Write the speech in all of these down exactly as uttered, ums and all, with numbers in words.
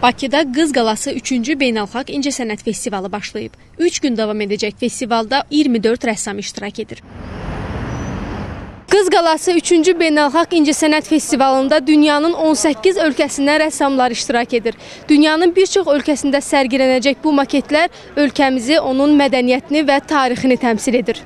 Bakıda Qız Qalası üçüncü Beynəlxalq İncəsənət Festivalı başlayıb. üç gün davam edəcək festivalda iyirmi dörd rəssam iştirak edir. Qız Qalası üçüncü Beynəlxalq İncəsənət Festivalında dünyanın on səkkiz ölkəsindən rəssamlar iştirak edir. Dünyanın bir çox ölkəsində sərgilənəcək bu maketlər ölkəmizi, onun mədəniyyətini və tarixini təmsil edir.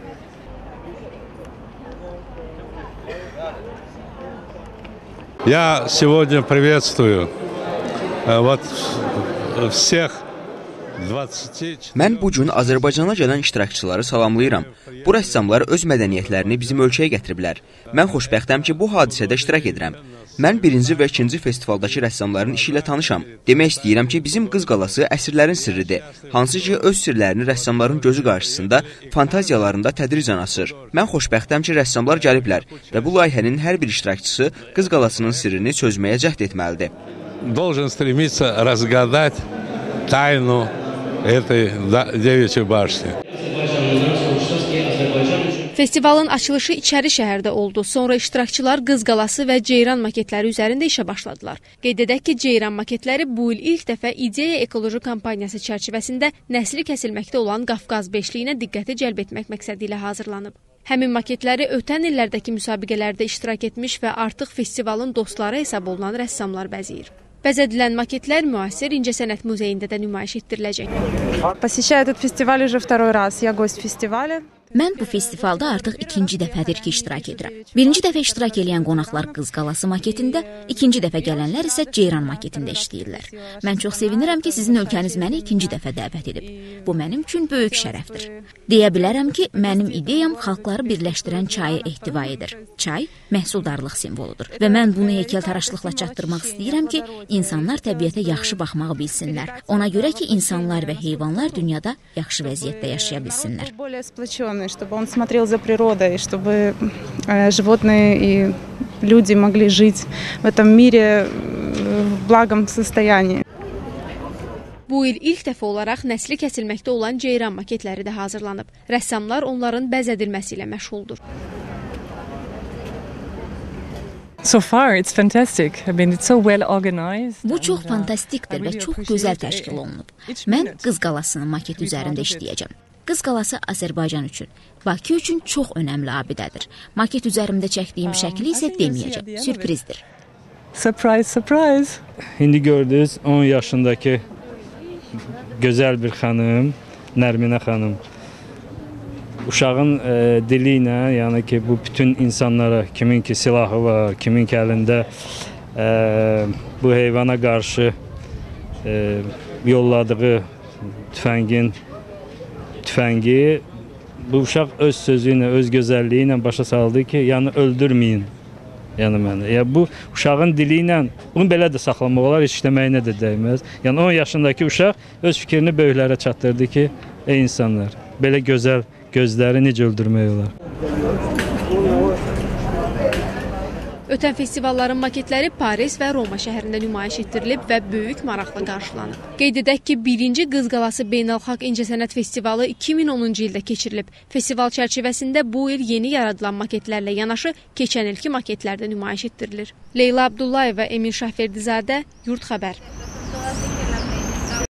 Я сегодня приветствую вот всех двадцати... Mən bu gün Azərbaycana gələn iştirakçıları salamlayıram. Bu rəssamlar öz mədəniyyətlərini bizim ölkəyə gətiriblər. Mən xoşbəxtəm ki, bu hadisədə iştirak edirəm. Mən birinci və ikinci festivaldakı rəssamların işi ilə tanışam. Demək istəyirəm ki, bizim Qız Qalası əsrlərin sirridir. Hansı ki, öz sirlərini rəssamların gözü qarşısında, fantaziyalarında tədricən açır. Mən xoşbəxtəm ki, rəssamlar gəliblər və bu layihənin hər bir iştirakçısı Qız Qalasının sirrini çözməyə cəhd etməlidir. Должен стремиться разгадать тайну этой девичьей башни. Festivalın açılışı içəri şəhərdə oldu. Sonra iştirakçılar Qız Qalası və Ceyran maketləri üzərində işə başladılar. Qeyd edək ki, Ceyran maketləri bu il ilk dəfə İdeya ekoloji kampaniyası çərçivəsində nəsli kəsilməkdə olan Qafqaz beşliyinə diqqəti cəlb etmək məqsədi ilə hazırlanıb. Həmin maketləri ötən illərdəki müsabiqələrdə iştirak etmiş və artıq festivalın dostları hesab olunan rəssamlar bəzəyir. Bəzədilən maketlər müasir İncəsənət Muzeyində də nümayiş etdiriləcək. Посещаю этот фестиваль уже второй раз. Я гость фестиваля. Mən bu festivalda artıq ikinci dəfədir ki, iştirak edirəm. Birinci dəfə iştirak edən qonaqlar Qız Qalası maketində, ikinci dəfə gələnlər isə Ceyran maketində işləyirlər. Mən çox sevinirəm ki, sizin ölkəniz məni ikinci dəfə dəvət edib. Bu mənim üçün böyük şərəfdir. Deyə bilərəm ki, mənim ideyam xalqları birləşdirən çayı ehtiva edir. Çay məhsuldarlıq simvoludur və mən bunu heykəltaraşlıqla çatdırmaq istəyirəm ki, insanlar təbiətə yaxşı baxmağı bilsinlər. Ona görə ki, insanlar və heyvanlar dünyada yaxşı vəziyyətdə yaşaya bilsinlər. Чтобы он смотрел за природой, чтобы животные и люди могли жить в этом мире в благом состоянии. Bu il ilk dəfə olaraq nəsli kəsilməkdə olan Ceyran maketləri də hazırlanıb. Rəssamlar onların bəzədilməsi ilə məşğuldur. So far it's fantastic. I mean, it's so well organized. Bu çox fantastikdir və çox gözəl təşkil olunub. Mən Qız Qalasının maketi üzərində işləyəcəm. Qız Qalası Azərbaycan üçün, Bakı üçün çox önəmli abidədir. Maket üzərimdə çəkdiyim şəkli isə deməyəcəm, sürprizdir. Surprise, surprise. İndi gördünüz on yaşındakı gözəl bir xanım, Nərminə xanım. Uşağın e, dili ilə, yəni ki, bu bütün insanlara, kimin ki silahı var, kimin ki əlində e, bu heyvana qarşı e, yolladığı tüfəngin tüfəngi, bu uşaq öz sözü ilə, öz gözəlliyi ilə başa saldı ki, yəni öldürməyin yəni məni. Yəni bu uşağın dili ilə, bunu belə də saxlamaq olar, heç işləməyinə də dəyməz. Yəni on yaşındakı uşaq öz fikrini böyüklərə çatdırdı ki, ey insanlar, belə gözəl gözləri necə öldürmək olar? Ötən festivalların maketləri Paris və Roma şəhərində nümayiş etdirilib və böyük maraqla qarşılanıb. Qeyd edək ki, birinci Qız Qalası Beynəlxalq İncəsənət Festivalı iki min onuncu ildə keçirilib. Festival çərçivəsində bu il yeni yaradılan maketlərlə yanaşı keçən ilki maketlər də nümayiş etdirilir. Leyla Abdullayeva, Emin Şahverdizadə, Yurt Xəbər.